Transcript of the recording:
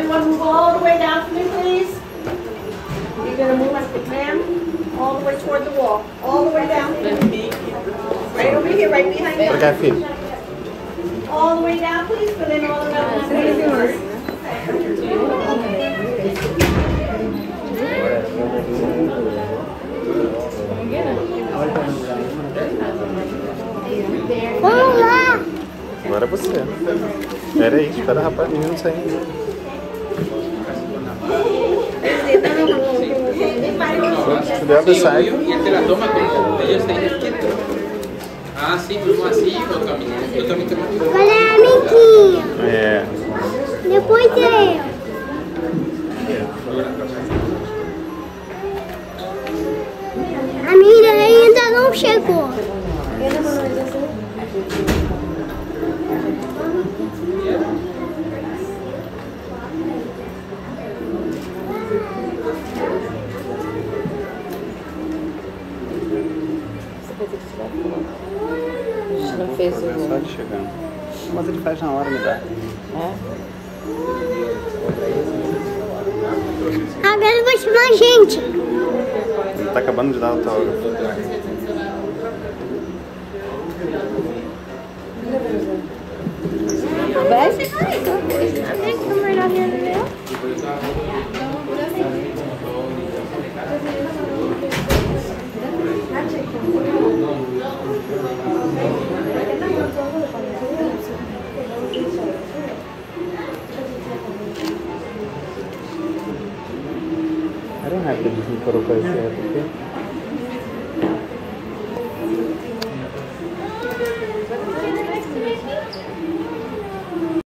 everyone move all the way down for me, please? You're going to move, ma'am, all the way toward the wall. All the way down. Right over here, right behind you. Obrigado, filho. All the way down, please. Fill in all the relevant. Vamos lá! Agora é você. Espera aí, espera a rapariga não sair. Se der, sai. Y él te la toma como ellos te dicen. Ah, sí, como así, yo también te mando. Agora é a amiguinha. É. Depois eu. A minha ainda não chegou. A gente não fez o... Só de chegando. Mas ele faz na hora, me dá. É? Agora eu vou chamar a gente. Ele tá acabando de dar autógrafo. Vai ser melhor meu. I don't have to listen for a question.